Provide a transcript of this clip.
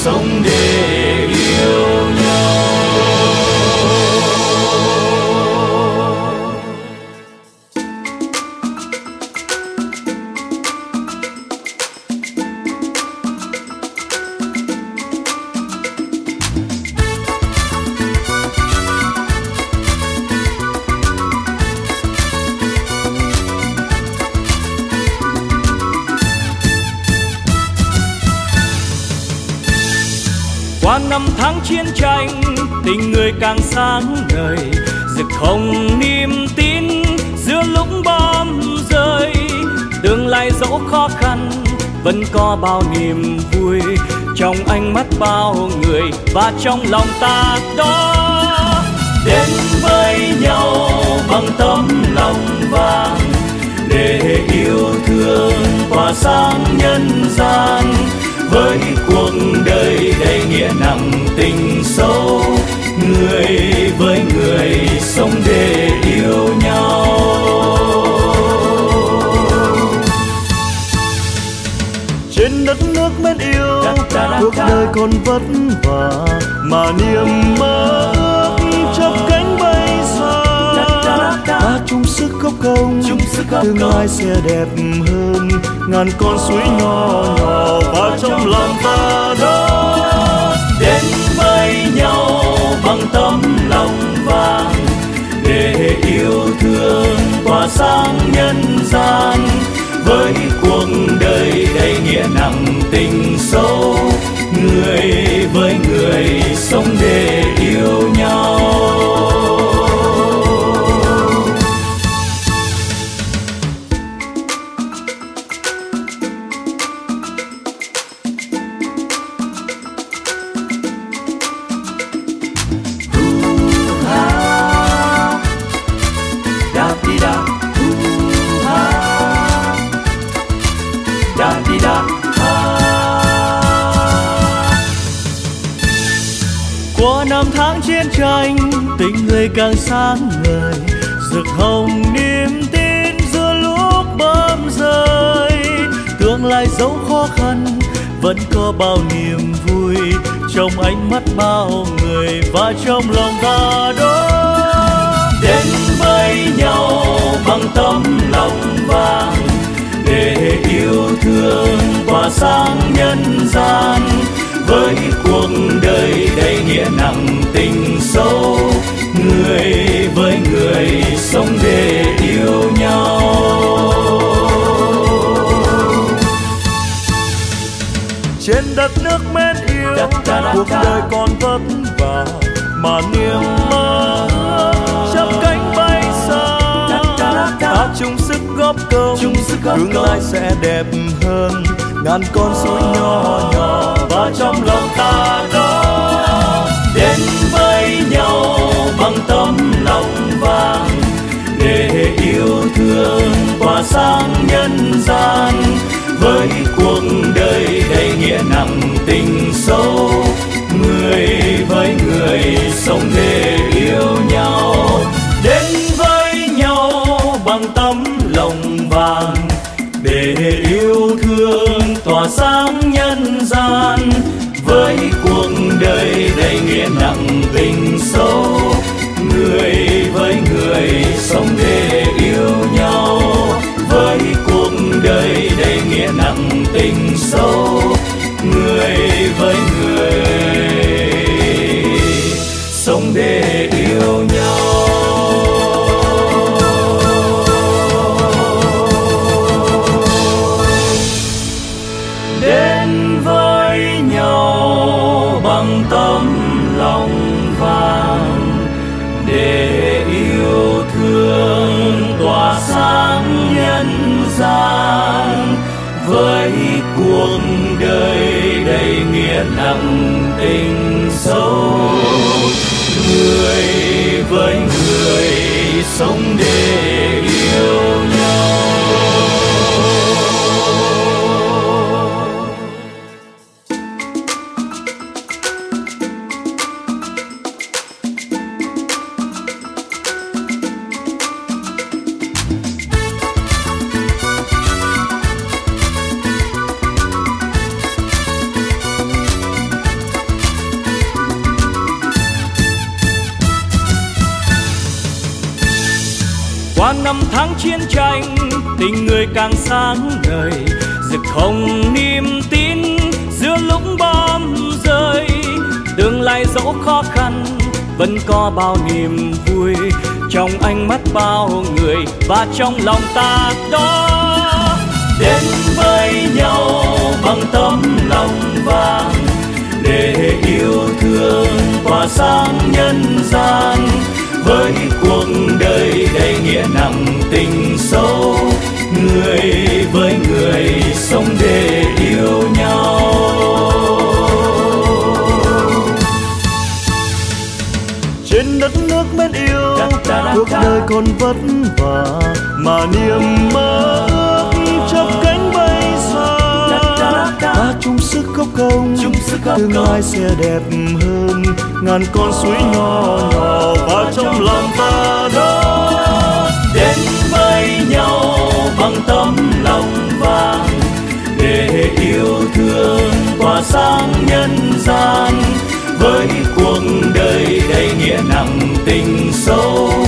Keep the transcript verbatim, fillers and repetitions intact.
sống để yêu nhau. Qua năm tháng chiến tranh, tình người càng sáng ngời, rực hồng niềm tin giữa lúc bom rơi. Tương lai dẫu khó khăn, vẫn có bao niềm vui trong ánh mắt bao người và trong lòng ta đó. Đến với nhau bằng tấm lòng vàng, để yêu thương tỏa sáng nhân gian. Với cuộc đời đầy nghĩa nặng tình sâu, người với người sống để yêu nhau. Trên đất nước mến yêu, cuộc đời còn vất vả, mà niềm mơ ước chắp cánh bay xa. Ta chung sức góp công, tương lai sẽ đẹp hơn ngàn con suối nhỏ nhỏ và trong lòng ta đó. Đến với nhau bằng tấm lòng vàng, để yêu thương tỏa sáng nhân gian. Với cuộc đời đầy nghĩa nặng tình sâu, người với người sống để yêu nhau. Qua năm tháng chiến tranh, tình người càng sáng ngời, rực hồng niềm tin giữa lúc bom rơi. Tương lai dẫu khó khăn, vẫn có bao niềm vui trong ánh mắt bao người và trong lòng ta đó. Đến với nhau bằng tấm lòng vàng, để yêu thương tỏa sáng nhân gian. Với cuộc đời đầy nghĩa nặng tình sâu, người với người sống để yêu nhau. Trên đất nước mến yêu, cuộc đời còn vất vả, mà niềm mơ chắp cánh bay xa. Ta chung sức góp công, tương lai sẽ đẹp hơn ngàn con suối nhỏ nhỏ và trong lòng ta đó. Đến với nhau bằng tấm lòng vàng, để yêu thương tỏa sáng nhân gian. Với cuộc đời đầy nghĩa nặng tình sâu, người với người sống để yêu nhau. Đến với nhau bằng tấm lòng vàng, để yêu thương tỏa sáng nhân gian. Với cuộc đời đầy nghĩa nặng tình sâu, người với người sống để yêu nhau. Với cuộc đời đầy nghĩa nặng tình sâu, người với người sống để yêu nhau. Đến với nhau bằng tấm lòng vàng, để yêu thương tỏa sáng nhân gian. Với cuộc đời đầy nghĩa nặng tình sâu, người với người sống để yêu nhau. chiến tranh, tình người càng sáng ngời, rực hồng niềm tin giữa lúc bom rơi. Tương lai dẫu khó khăn vẫn có bao niềm vui, trong ánh mắt bao người và trong lòng ta đó. Đến với nhau bằng tấm lòng vàng, để yêu thương tỏa sáng nhân gian. Với cuộc đời đầy nghĩa nặng tình sâu, người với người sống để yêu nhau. Trên đất nước mến yêu, cuộc đời còn vất vả, mà niềm mơ ước chắp cánh bay xa. Ta chung sức góp công, tương lai sẽ đẹp hơn ngàn con suối nhỏ nhỏ và trong lòng ta đó. Đến với nhau bằng tấm lòng vàng, để yêu thương tỏa sáng nhân gian. Với cuộc đời đầy nghĩa nặng tình sâu,